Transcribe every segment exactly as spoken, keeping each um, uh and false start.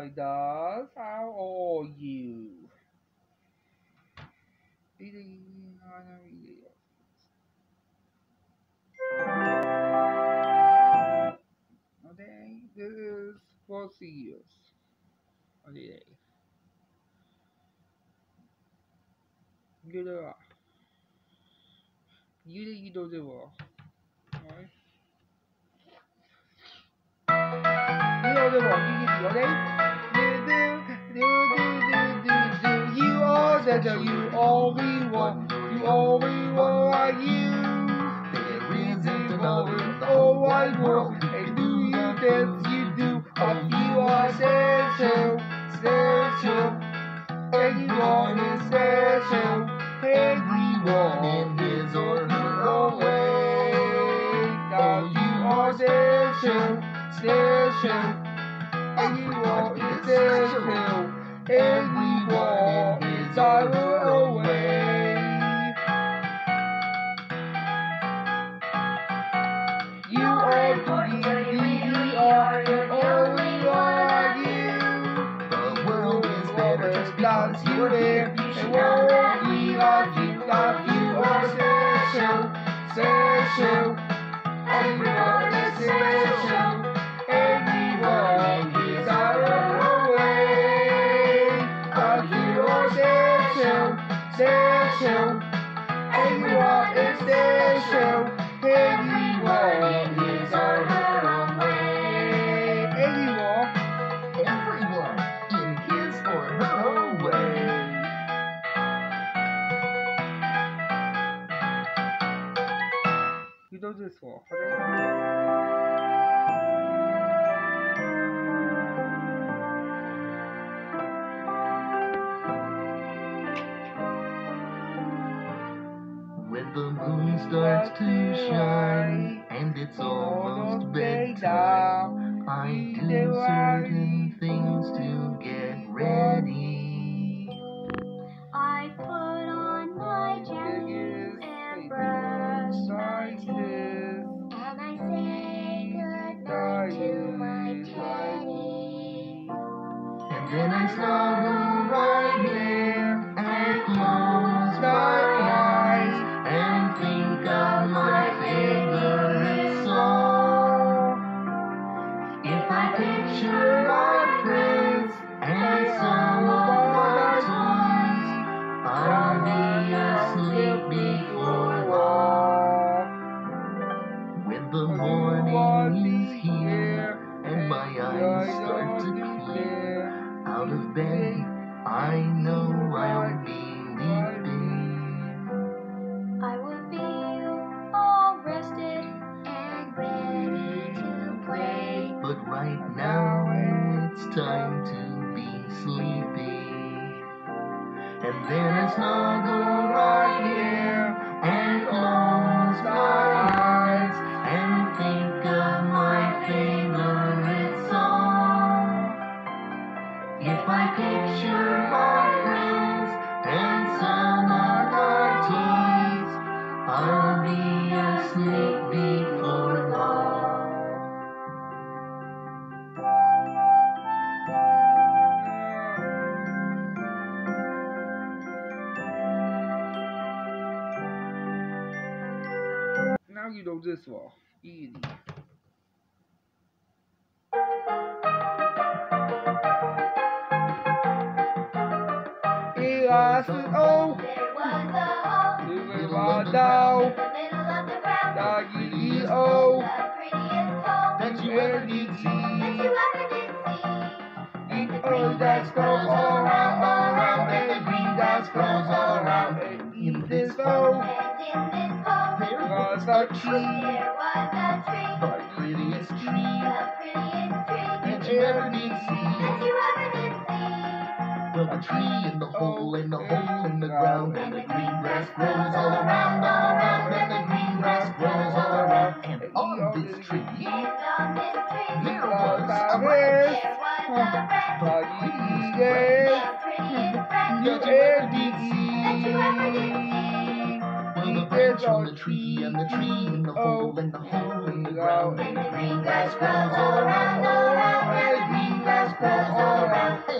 Hi, does. How are you? Okay, this is for serious. Okay. Gila. Gila gitu je ba. Okay. Gila je ba. Gila je, okay? Do do do do do do do. You are the the you only one. You only one like you. There isn't another in the whole wide world. And do you dance? You do. Of you are special, special. Everyone is special. Everyone in his or her own way. Cause you are special, special. Everyone is special. Everyone is our own way. You are good, you are the only one like you. The world is better just because you're there. The world we love you, love you are special, special. Everyone is special. Everyone is our own way. Cause you are special, special. Everyone is special. Everyone is our own way. Everyone, everyone in his or her own way. You do this for, When the moon starts to shine and it's almost bedtime, I do certain things to get ready. I put on my jacket and brush my teeth, and I say goodnight to my teddy. And then I snuggle right in and close my eyes and think of my favorite song. If I picture my friends and some of my toys, I'll be asleep before long. When the morning is here and my eyes start to clear, out of bed, I know I'll be leaping. I will feel all rested and ready to play. But right now it's time to be sleepy. And then I snuggle right here and close my eyes and think of my favorite song. If I picture my friends and some of my toys, I'll be asleep before long. now you do this for, easy. It was an old, There was a hole it was a in down, the middle of the ground, doggy the oh, prettiest hole That you ever did that see. you ever did see. the old that grows all around, all around, and the green that grows all around. And in this hole, And in this hole there was a tree, there was a tree, The prettiest tree the prettiest tree that you ever did that see. you ever did see. Well, a tree in the hole, in the hole in the ground, and the green grass grows all around, all around, and the green grass grows all around. And on this tree, And on this tree there was was a a branch, there was a branch, doggy the yes, prettiest branch you that you ever ever did that you ever did see. see. Well, the branch on the tree, and the tree in the hole, and the hole in the ground, and the green grass grows all around, all around, and the green grass grows all around.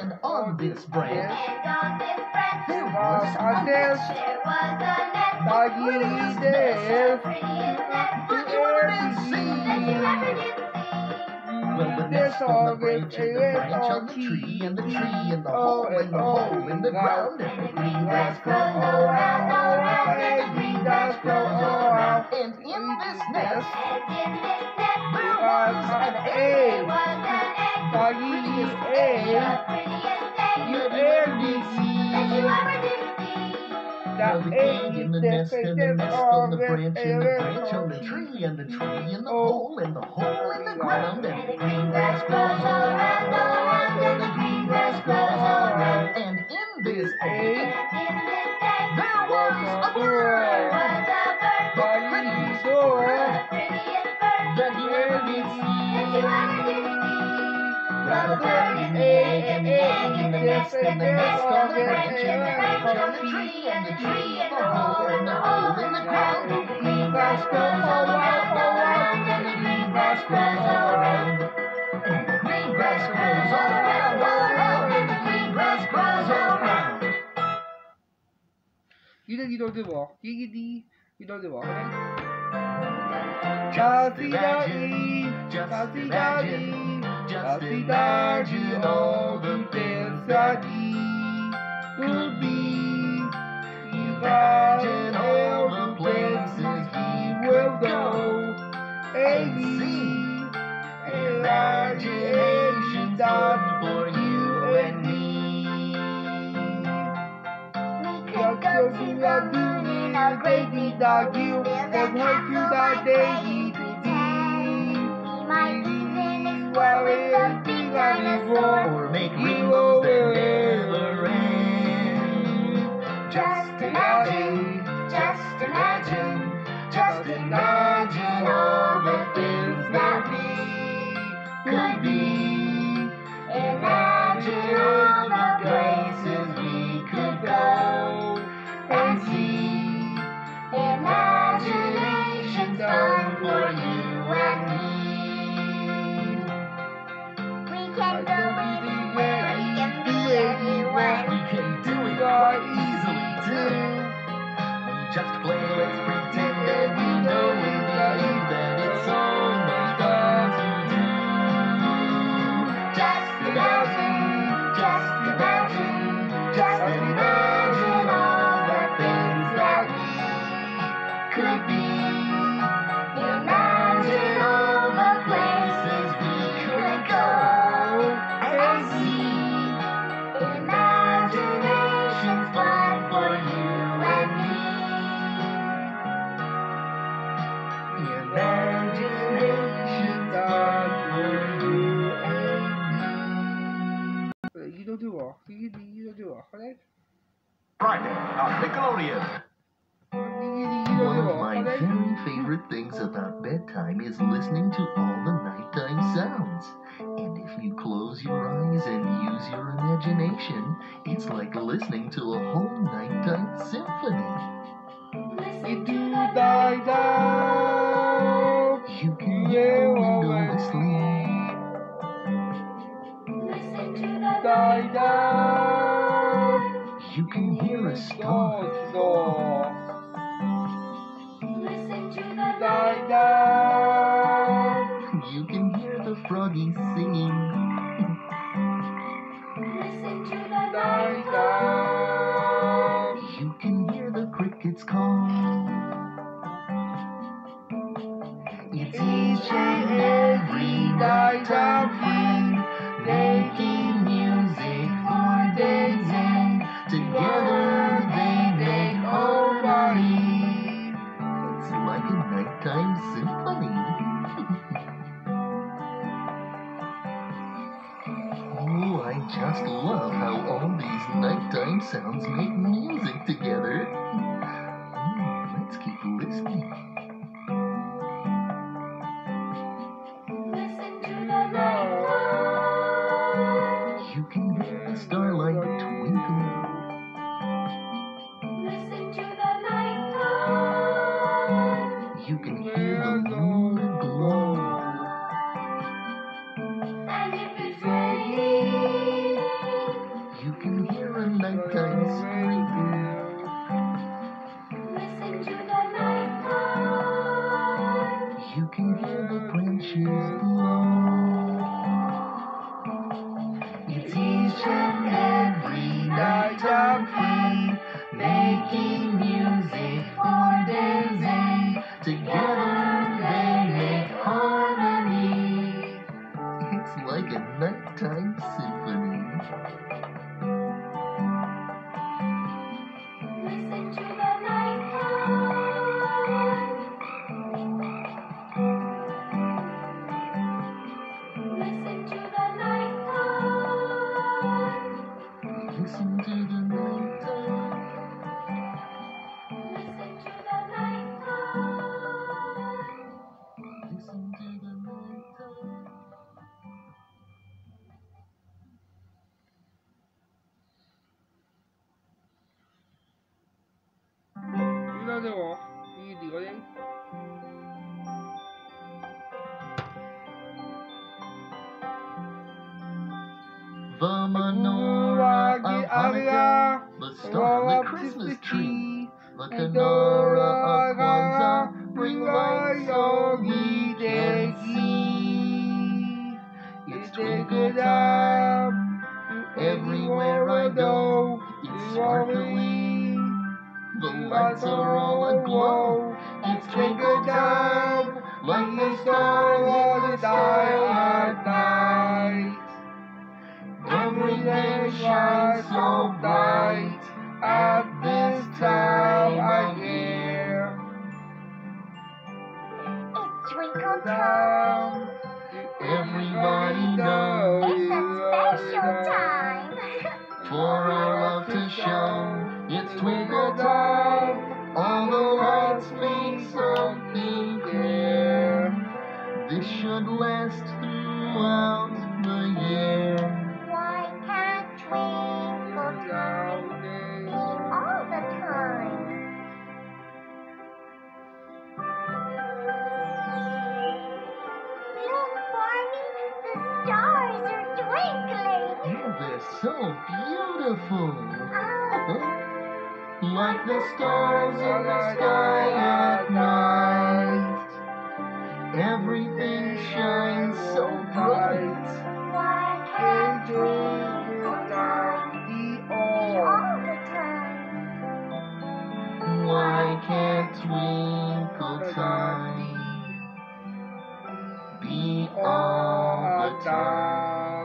And on this branch, And on this branch, there was was a a nest. nest. there was a nest. Doggy Prettiest there. Prettiest nest that you ever did that you see. ever did see. Well, the There's nest on the all branch, this, and the there's branch all on the tree, and the tree, and the Oh, hole, and and the oh, hole in the God. ground, and the green grass grows grows all all around, around, all around, and the green grass grows all around. And in this nest, And in this nest, there was was an an there egg. was an egg. Doggy Prettiest The egg. prettiest egg You that ever you did that see. you ever did see. Well, The the egg in the nest, and the nest on the branch, and the branch on the tree, and the tree in the hole, and the hole in the ground, and the green grass grows all around, all around, and the green grass grows all around. And in this egg, And in this egg, there was a there bird. was a bird. Doggy The door. prettiest bird That you ever did that you ever see. did see. Well, the bird in the egg, and the egg in the nest, and the nest on the branch, and the branch on the tree, and the tree in the hole, and the hole in the ground, and the green grass grows all around, all around, and the green grass grows all around. And the green grass grows all around, all around, and the green grass grows all around. Gidin gidin de var. Gidin gidin de var. Just imagine, just imagine, just imagine all the things that could be. Imagine all the places we will go and see. Imagination's done for you and me. We could go to the moon in a great big dog you build that a work you castle that like day Lady you Pretend. We might even explore Well, with a big dinosaur. Or make You rainbows that will never end. Just imagine, just imagine, just imagine all the things that we could be. Imagine all the places we could go and see. Imagination's fun for you and me. We can go anywhere, we can be anyone. We can do it quite easily too. We just play, let's pretend that we know and believe that it's so much fun to do. Just imagine, just imagine, just imagine all the things that we could be. Imagine all the places we could go and see. Imagination's fun for you and me. Imagination's fun for you and me. Gidin de var. Gidin gidin de var. Friday on Nickelodeon. One of my very favorite things about bedtime is listening to all the nighttime sounds. And if you close your eyes and use your imagination, it's like listening to a whole nighttime symphony. It do die down. You can hear the window asleep. Listen to the Die down. You can hear a star. Door. Listen to the Die down. You can hear the froggies singing. Listen to the Die night down. You can hear the crickets call. It's each and every night down here, making music for days end. Together they make harmony. It's like a nighttime symphony. Oh, I just love how all these nighttime sounds make music together. Hmm, let's keep listening. Listen to the night You can hear the starlight twinkle. Listen to the night You can hear the moon glow. And if it's raining, vacation every night I'm free, making music for their zen. Together they make harmony. It's like a nighttime symphony. Listen to the night time. Listen to the night time. Listen to the night time. Listen to the night time. Listen to the night time. Una de vos, y digo de ahí. The menorah of Hanukkah, the star of the Christmas tree, the Menorah of Kwanzaa, bring light so we can see. It's twinkle time, everywhere I go, it's sparkling. The lights are all aglow, it's twinkle time, like the stars on the dial at night. Everything shines so bright at this time of year. It's twinkle time. Everybody knows It's a special time. for our love to show. It's twinkle time. All the lights mean something clear. This should last throughout the year. Why can't twinkle time be all the time? Look, Barney, the stars are twinkling. Oh, they're so beautiful. Oh, Like the stars in the sky at night. Everything shines so bright. why can't twinkle time be all the time? Why can't twinkle time be all the time?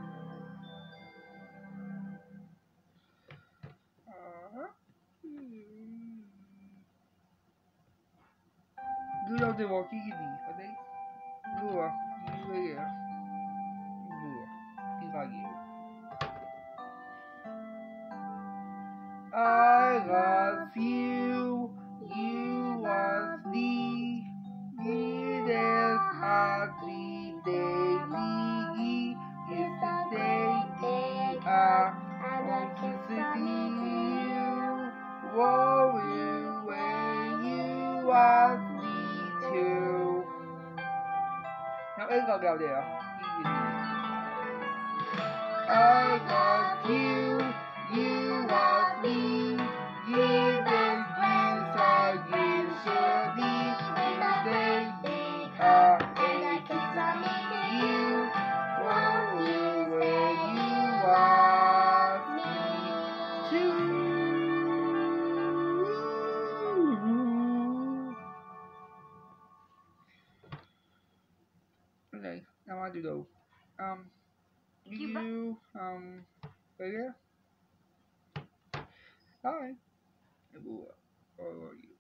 Good of the walking in I think. Good. You here. Good. He's like you. I love you. You was me. It is happy daily. It's a day day. I want to see you. Whoa, you when you was me too. Now it's gonna go there. I love you. You was me. Even you saw you should be in the baby. Uh, and I kiss on you. Won't you when you was me too? Okay, now I do go. Um, you, um, right here? Hi. How are you?